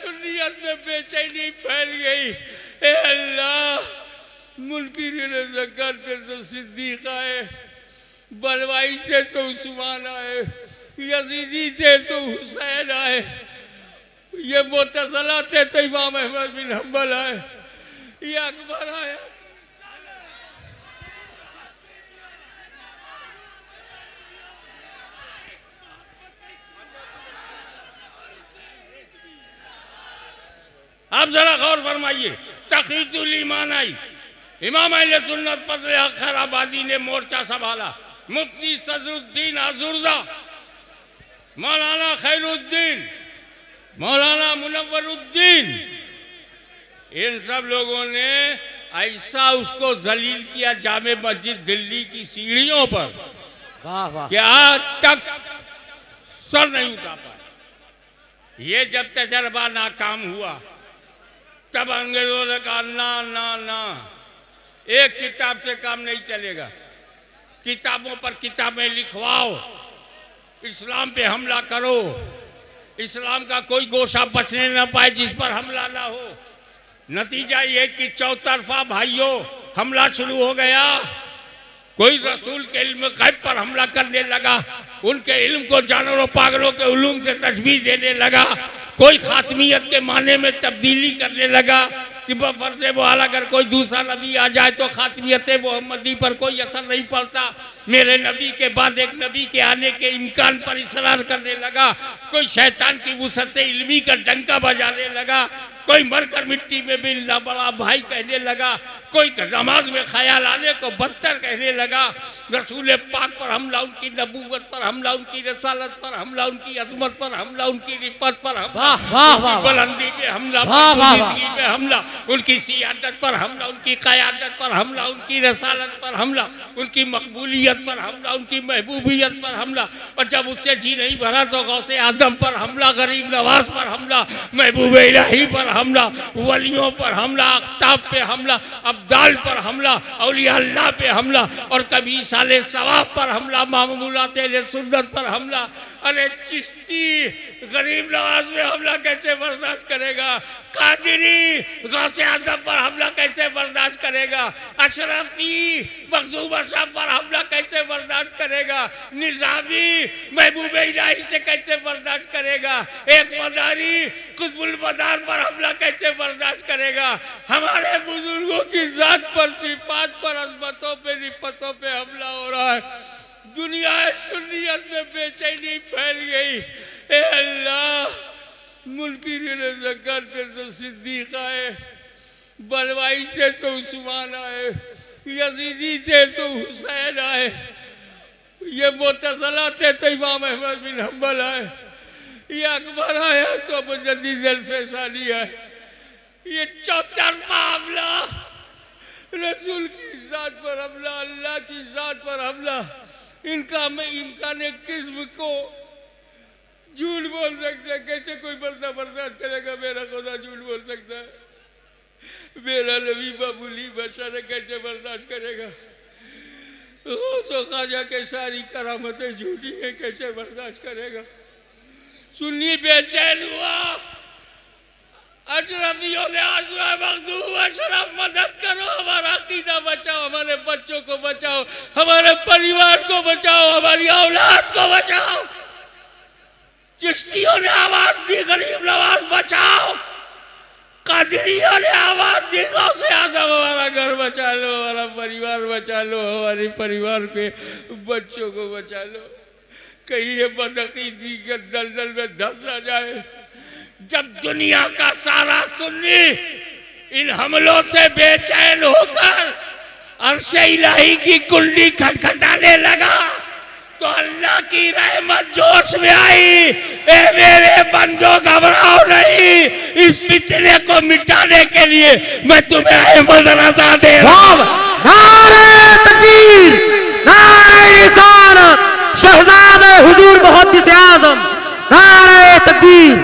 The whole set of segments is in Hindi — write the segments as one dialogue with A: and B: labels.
A: सुन्नियत में बेचैनी फैल गई। ए अल्लाह, मुनकिरीन ज़कात थे तो सिद्दीक आए, बलवाई थे तो उस्मान आए, यजीदी थे तो हुसैन आए, ये मुतज़िला थे तो इमाम अहमद बिन हम्बल आए, ये अकबर आया। आप जरा गौर फरमाइए, तक़ीयुल ईमान आई, इमाम अहले सुन्नत फज़ल हक़ खैराबादी ने मोर्चा संभाला, मुफ्ती सदरुद्दीन आज़ुर्दा, मौलाना खैरुद्दीन, मौलाना मुनव्वरुद्दीन, इन सब लोगों ने ऐसा उसको जलील किया जामे मस्जिद दिल्ली की सीढ़ियों पर,
B: वाह वाह,
A: कि आज तक सर नहीं उठा पाया। ये जब तजर्बा नाकाम हुआ तब अंग्रेजों ने कहा ना ना ना, एक किताब से काम नहीं चलेगा, किताबों पर किताबें लिखवाओ, इस्लाम पे हमला करो, इस्लाम का कोई गोशा बचने न पाए जिस पर हमला ना हो। नतीजा ये कि चौतरफा भाइयों हमला शुरू हो गया। कोई रसूल के इल्म गैब पर हमला करने लगा, उनके इल्म को जानवरों पागलों के उलूम से तशबीह देने लगा, कोई खातमियत के माने में तब्दीली करने लगा कि बफर्ज़ मुआला अगर कोई दूसरा नबी आ जाए तो खातमियत मोहम्मदी पर कोई असर नहीं पड़ता, मेरे नबी के बाद एक नबी के आने के इम्कान पर इसरार करने लगा, कोई शैतान की वुसअत इल्मी का डंका बजाने लगा, कोई मरकर मिट्टी में मिलना बड़ा भाई कहने लगा, कोई नमाज में ख्याल आने को बदतर कहने लगा, रसूल पाक पर हमला, उनकी नबूवत पर हमला, उनकी रसालत पर हमला, उनकी अजमत पर हमला, उनकी रिफत पर हमला, उनकी बुलंदी पे हमला, जिंदगी पे हमला, उनकी सियादत पर हमला, उनकी क़यादत पर हमला, उनकी रसालत पर हमला, उनकी मकबूलियत पर हमला, उनकी महबूबियत पर हमला, और जब उससे जी नहीं भरा तो गौसे आजम पर हमला, गरीब नवाज पर हमला, महबूब इलाही पर हमला, वलियों पर हमला, अख्ताब पे हमला, अब्दाल पर हमला, औलिया अल्लाह पे हमला, और कभी साले सवाब पर हमला, मामूलात अहले सुन्नत पर हमला। अरे चिश्ती गरीब नवाज में हमला कैसे बर्दाश्त करेगा? कादिरी गौसे आज़म पर हमला कैसे बर्दाश्त करेगा? अशरफी मखदूम अशरफ पर हमला कैसे बर्दाश्त करेगा? निज़ामी महबूब इलाही से कैसे बर्दाश्त करेगा? एक मदारी कुतुबुल मदार पर हमला कैसे बर्दाश्त करेगा? हमारे बुजुर्गों की जात पर, सिफात पर, अज़मतों पे, रिफतों पे हमला हो रहा है। दुनिया सुन्नियत में बेचैनी फैल गई। ए अल्लाह, मुनकिरीन ज़कात थे तो सिद्दीक आए, बलवाई थे तो उस्मान आए, यजीदी थे तो हुसैन आए, ये मुतज़िला थे तो इमाम अहमद बिन हम्बल आए, ये अकबर आया तो मुजद्दिद अल-फ़ैसानी आए। ये चौतरफा हमला, रसूल की ज़ात पर हमला, अल्लाह की ज़ात पर हमला। इनका मैं इम्कान किस्म को झूठ बोल सकता है, कैसे कोई बंदा बर्दाश्त करेगा? मेरा खुदा झूठ बोल सकता है, मेरा नबी मामूली बशर है, कैसे बर्दाश्त करेगा? ख्वाजा के सारी करामतें झूठी हैं, कैसे बर्दाश्त करेगा? सुन्नी बेचैन हुआ, अशरफियों ने मखदूम अशरफ मदद करो, हमारा अकीदा बचाओ, हमारे बच्चों को बचाओ, हमारे परिवार को बचाओ, हमारी औलाद को बचाओ। चिश्तियों ने आवाज दी, गरीब नवाज बचाओ। कादिरियों ने आवाज दी, गौसे आज़म हमारा घर बचा लो, हमारा परिवार बचा लो, हमारे परिवार के बच्चों को बचा लो, कहीं ये बदअकीदी के दलदल में धंस न जाए। जब दुनिया का सारा सुन्नी इन हमलों से बेचैन होकर अर्श इलाही की कुंडी खटखटाने लगा तो अल्लाह की रहमत जोश में आई। ए मेरे बंदों, घबराओ नहीं, इस फितने को मिटाने के लिए मैं तुम्हें अहमद रज़ा दे रहा हूं।
B: नारे तकबीर, नारे रिसालत, शहजादे हुजूर मुहद्दिस आज़म, नारे तकबीर।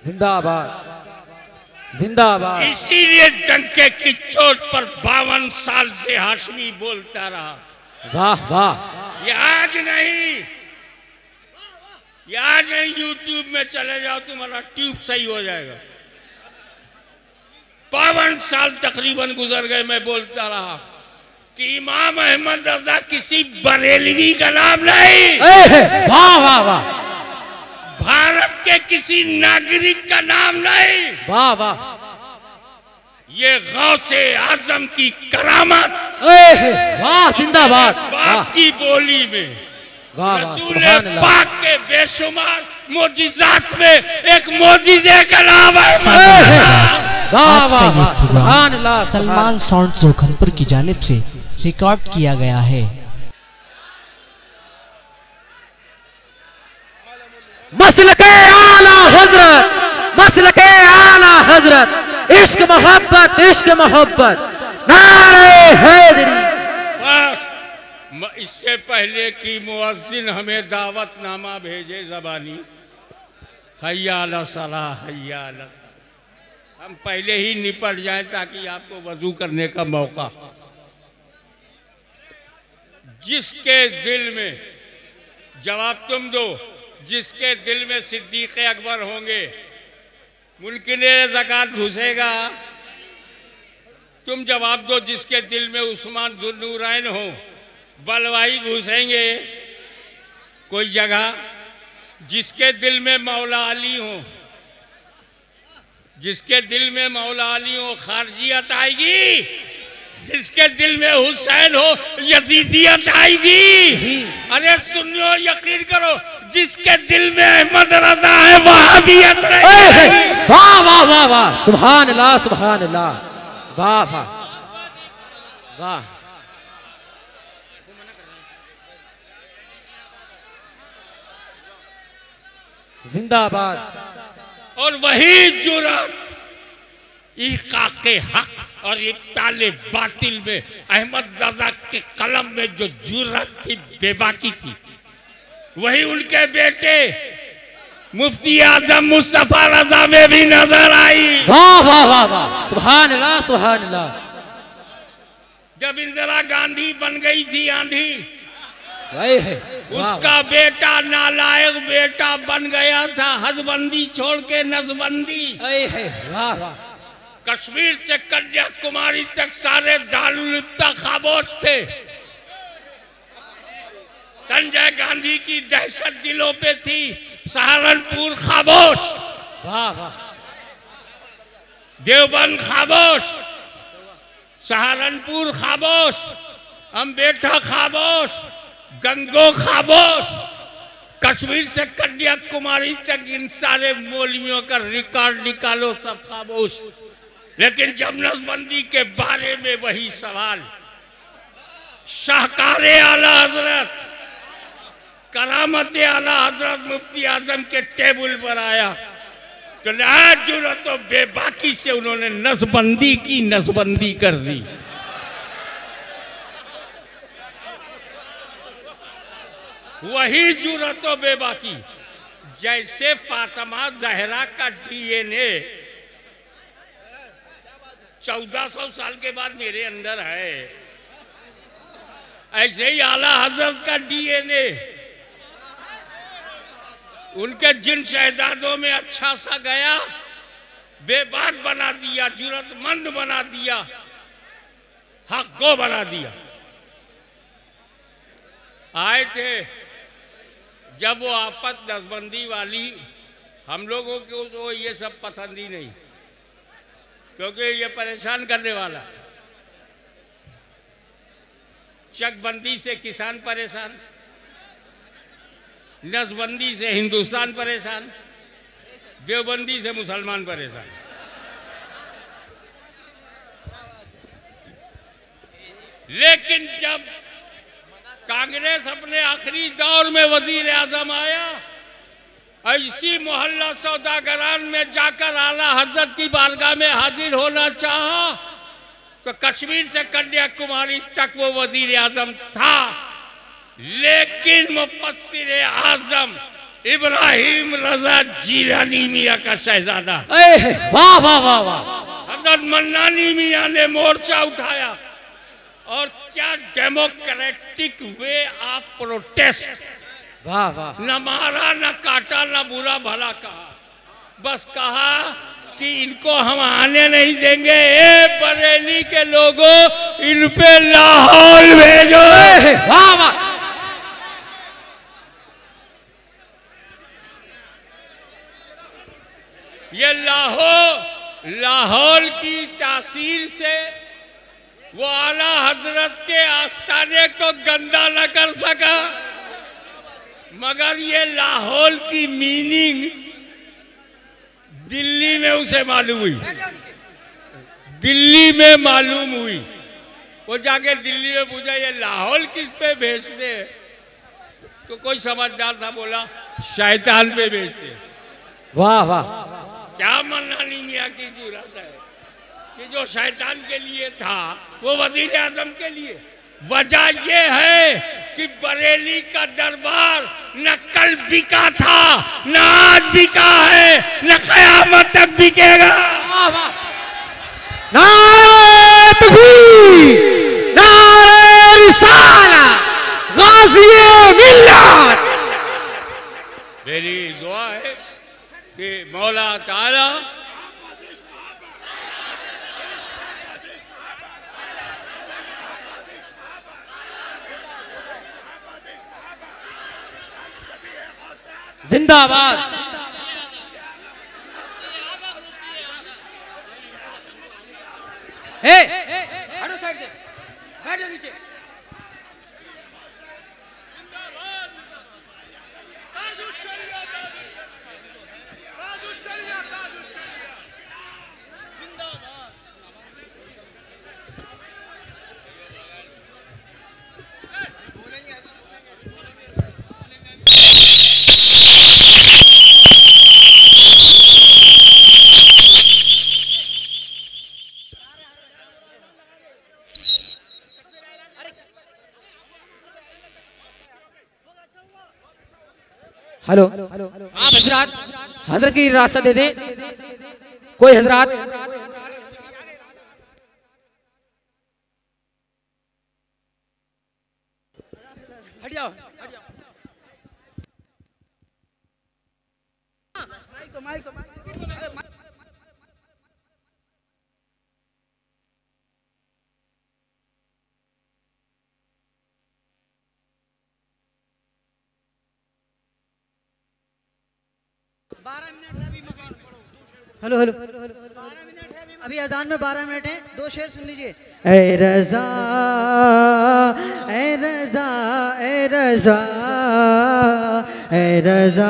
B: जिंदाबाद जिंदाबाद।
A: इसीलिए डंके की चोट पर 52 साल से हाशमी बोलता रहा।
B: वाह वाह।
A: ये आज नहीं, ये आज नहीं, यूट्यूब में चले जाओ तुम्हारा ट्यूब सही हो जाएगा। 52 साल तकरीबन गुजर गए, मैं बोलता रहा कि इमाम अहमद रजा किसी बरेलवी का नाम नहीं।
B: वाह वाह वाह।
A: भारत के किसी नागरिक का नाम नहीं।
B: वाह वाह।
A: ये गौसे आजम की करामत।
B: वाह जिंदाबाद।
A: बाप की बोली में रसूल पाक के बेशुमार मोजिज़ात में एक मोजिज़े का नाम है।
C: आज का ये प्रोग्राम सलमान साउंड जोखनपुर की जानिब से रिकॉर्ड किया गया है।
B: मसलके आला हजरत, मसलके आला हजरत, इश्क मोहब्बत, इश्क मोहब्बत, नारे हैदरी।
A: इससे पहले कि मुअज्जिन हमें दावतनामा भेजे ज़बानी, हय्या अला सलाह, हय्या अला, हम पहले ही निपट जाएं ताकि आपको वजू करने का मौका। जिसके दिल में, जवाब तुम दो, जिसके दिल में सिद्दीक़ अकबर होंगे मुल्किन ज़कात घुसेगा? तुम जवाब दो। जिसके दिल में उस्मान ज़ुन्नूरैन हो बलवाई घुसेंगे कोई जगह? जिसके दिल में मौला अली हो, जिसके दिल में मौला अली हो खारजियत आएगी? जिसके दिल में हुसैन हो यजीदियत आएगी? अरे सुनियो, यकीन करो, जिसके दिल में अहमद रजा है वहाबियत रहेगी।
B: वाह वाह वाह वाह, सुभान अल्लाह, सुभान अल्लाह, वाह वाह वाह। जिंदाबाद।
A: और वही जुर्रत इकाके हक और इब्ताले बातिल में अहमद रजा के कलम में जो जुर्रत थी, बेबाकी थी, वही उनके बेटे मुफ्ती आजम मुस्तफा रजा में भी नजर आई।
B: वाह वाह वाह वाह, सुभान अल्लाह, सुभान अल्लाह।
A: जब इंदिरा गांधी बन गई थी आंधी,
B: है
A: उसका बेटा नालायक बेटा बन गया था हदबंदी छोड़ के नजबंदी।
B: वाह वाह।
A: कश्मीर से कन्याकुमारी तक सारे दारुल इफ्ता खामोश थे। संजय गांधी की दहशत दिलों पे थी, सहारनपुर खामोश।
B: वाह वाह।
A: देवबंद खामोश, सहारनपुर खामोश, अम्बेडकर खामोश, गंगो खामोश। कश्मीर से कन्याकुमारी तक इन सारे मौलवियों का रिकॉर्ड निकालो, सब खामोश। लेकिन जब नसबंदी के बारे में वही सवाल शाहकार आला हजरत, करामत आला हजरत मुफ्ती आजम के टेबल पर आया तो आज जुर्रत तो बेबाकी से उन्होंने नसबंदी की, नसबंदी कर दी। वही जुर्रत और बेबाकी, जैसे फातिमा जहरा का डीएनए 1400 साल के बाद मेरे अंदर है, ऐसे ही आला हजरत का डीएनए उनके जिन शहजादों में अच्छा सा गया, बेबाक बना दिया, जुर्रतमंद बना दिया, हक गो बना दिया। आए थे जब वो आफत नसबंदी वाली, हम लोगों को तो ये सब पसंद ही नहीं, क्योंकि ये परेशान करने वाला। चकबंदी से किसान परेशान, नसबंदी से हिंदुस्तान परेशान, देवबंदी से मुसलमान परेशान। लेकिन जब कांग्रेस अपने आखिरी दौर में वजीर आजम आया, ऐसी मोहल्ला सौदागरान में जाकर आला हजरत की बारगाह में हाजिर होना चाहा तो कश्मीर से कन्याकुमारी तक वो वजीर आजम था। लेकिन मुफस्सिर आजम इब्राहिम रजा जीलानी मियाँ का शहजादा
B: वाह वाह वाह वाह।
A: हजरत मन्नानी मियाँ ने मोर्चा उठाया और क्या डेमोक्रेटिक वे ऑफ प्रोटेस्ट।
B: वाह वाह।
A: न मारा न काटा न बुरा भला कहा, बस कहा कि इनको हम आने नहीं देंगे। ए बरेली के लोगों, इन पे लाहौल भेजो।
B: वाह वाह।
A: ये लाहौल की तासीर से वो आला हजरत के आस्थाने को गंदा न कर सका, मगर ये लाहौल की मीनिंग दिल्ली में उसे मालूम हुई। दिल्ली में मालूम हुई। वो जाके दिल्ली में पूछा ये लाहौल किस पे भेजते, तो कोई समझदार था बोला शैतान पे भेजते।
B: वाह वाह।
A: क्या मन्नानी मियाँ की जरूरत है कि जो शैतान के लिए था वो वजीर आजम के लिए। वजह ये है कि बरेली का दरबार न कल बिका था, न आज बिका है, न क़यामत तक बिकेगा।
B: नारे तकबीर, नारे रिसालत, गाज़िए मिल्लत।
A: मेरी दुआ है कि मौला ताला
B: जिंदाबाद। हटो साइड से, बैठ जाओ नीचे। हेलो आप हजरात, हजरत की रास्ता दे दे कोई हजरात। हट जाओ।
D: हेलो हेलो, 12 मिनट है अभी अजान में, 12 मिनट है। 2 शेर सुन लीजिए। ए रज़ा ए रज़ा ए रज़ा ए रज़ा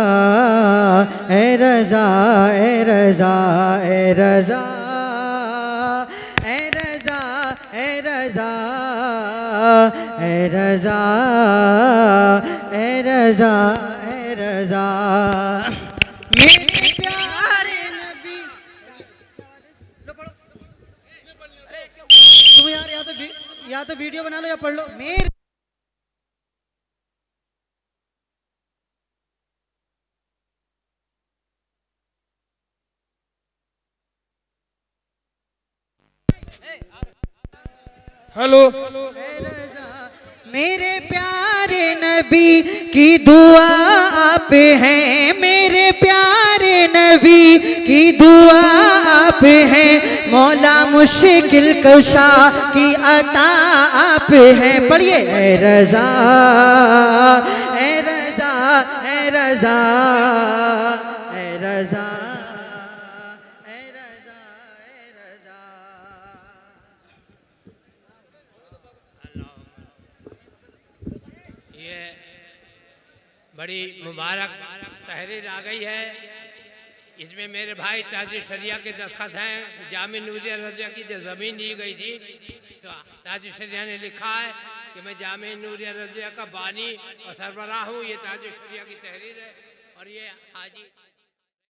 D: ए रज़ा ए रज़ा ए रज़ा ए रज़ा ए रज़ा ए रज़ा ए रज़ा ए रज़ा। मेरे प्यारे नबी, तुम यार या तो वीडियो बना लो या पढ़ लो। मेरे
B: हेलो।
D: मेरे प्यारे नबी की दुआ आप हैं, मेरे प्यारे नबी की दुआ आप हैं, मौला मुश्किल कुशा की अता आप हैं। पढ़िए। ए रज़ा ए रज़ा ए रज़ा ए रज़ा ए रज़ा ए रज़ा।
E: ये बड़ी मुबारक तहरीर आ गई है। इसमें मेरे भाई ताजुल शरिया के दस्तखत हैं। जामे नूरिया रज़िया की जो ज़मीन दी गई थी, तो ताजुल शरिया ने लिखा है कि मैं जामे नूरिया रज़िया का बानी और सरबराह हूँ। ये ताजुल शरिया की तहरीर है और ये हाजी